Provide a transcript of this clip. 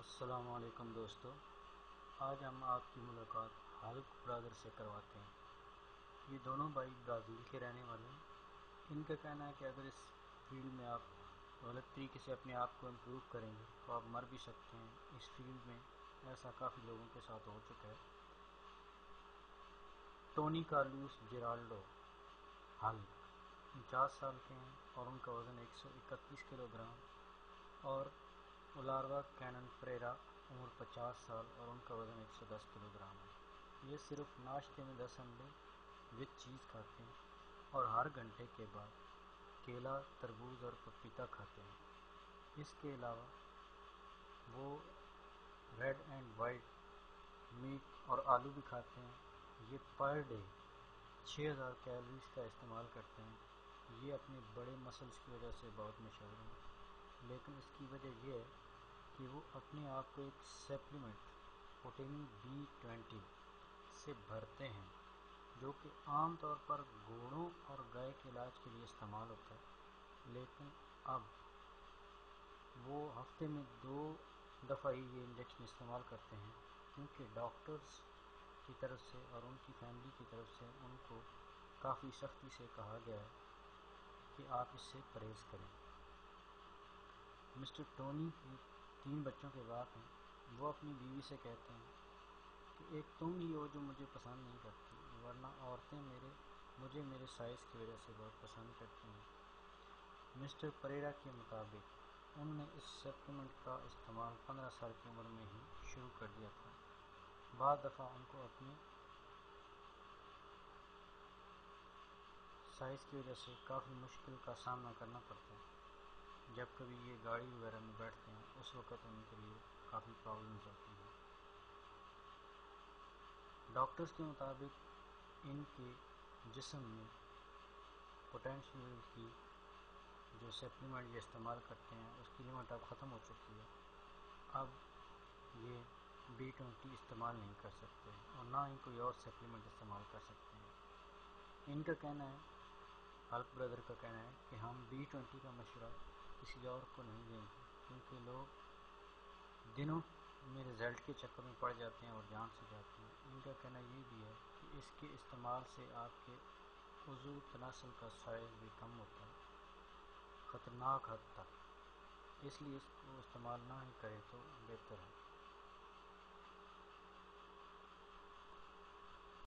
السلام علیکم دوستو، آج ہم آپ کی ملاقات ہلک برادر سے کرواتے ہیں۔ یہ دونوں بھائی برازیل کے رہنے والے ہیں۔ ان کا کہنا ہے کہ اگر اس فیلڈ میں آپ غلط طریقے سے اپنے آپ کو امپروو کریں گے تو آپ مر بھی سکتے ہیں۔ اس فیلڈ میں ایسا کافی لوگوں کے ساتھ ہو چکا ہے۔ ٹونی کارلوس جیرالڈو ہلک 49 سال کے ہیں اور ان کا وزن 131 کلو گرام، اور اولاروا کینن پریرا عمر 50 سال اور ان کا وزن 110 کلو گرام ہے۔ یہ صرف ناشتے میں 10 انڈے وتھ چیز کھاتے ہیں اور ہر گھنٹے کے بعد کیلا، تربوز اور پپیتا کھاتے ہیں۔ اس کے علاوہ وہ ریڈ اینڈ وائٹ میٹ اور آلو بھی کھاتے ہیں۔ یہ پر ڈے 6000 کیلوریز کا استعمال کرتے ہیں۔ یہ اپنے بڑے مسلز کی وجہ سے بہت مشہور ہیں، لیکن اس کی وجہ یہ ہے کہ وہ اپنے آپ کو ایک سپلیمنٹ وٹامن B20 سے بھرتے ہیں، جو کہ عام طور پر گھوڑوں اور گائے کے علاج کے لیے استعمال ہوتا ہے، لیکن اب وہ ہفتے میں 2 دفعہ ہی یہ انجیکشن استعمال کرتے ہیں، کیونکہ ڈاکٹرز کی طرف سے اور ان کی فیملی کی طرف سے ان کو کافی سختی سے کہا گیا ہے کہ آپ اس سے پرہیز کریں۔ مسٹر ٹونی 3 بچوں کے باپ ہیں۔ وہ اپنی بیوی سے کہتے ہیں کہ ایک تم ہی ہو جو مجھے پسند نہیں کرتی، ورنہ عورتیں مجھے میرے سائز کی وجہ سے بہت پسند کرتی ہیں۔ مسٹر پریرا کے مطابق ان نے اس سپلیمنٹ کا استعمال 15 سال کی عمر میں ہی شروع کر دیا تھا۔ بعض دفعہ ان کو اپنے سائز کی وجہ سے کافی مشکل کا سامنا کرنا پڑتا ہے۔ جب کبھی یہ گاڑی وغیرہ میں بیٹھتے ہیں اس وقت ان کے لیے کافی پرابلمز ہوتی ہیں۔ ڈاکٹرز کے مطابق ان کے جسم میں پوٹینشیل کی جو سپلیمنٹ یہ استعمال کرتے ہیں اس کی لمٹ اب ختم ہو چکی ہے۔ اب یہ B20 استعمال نہیں کر سکتے اور نہ ہی کوئی اور سپلیمنٹ استعمال کر سکتے ہیں۔ ان کا کہنا ہے، ہلک برادر کا کہنا ہے کہ ہم B20 کا مشورہ کسی اور کو نہیں دیں گے، کیونکہ لوگ دنوں میں رزلٹ کے چکر میں پڑ جاتے ہیں اور جان سے جاتے ہیں۔ ان کا کہنا یہ بھی ہے کہ اس کے استعمال سے آپ کے عضو تناسل کا سائز بھی کم ہوتا ہے، خطرناک حد تک، اس لیے اس کو استعمال نہ ہی کرے تو بہتر ہے۔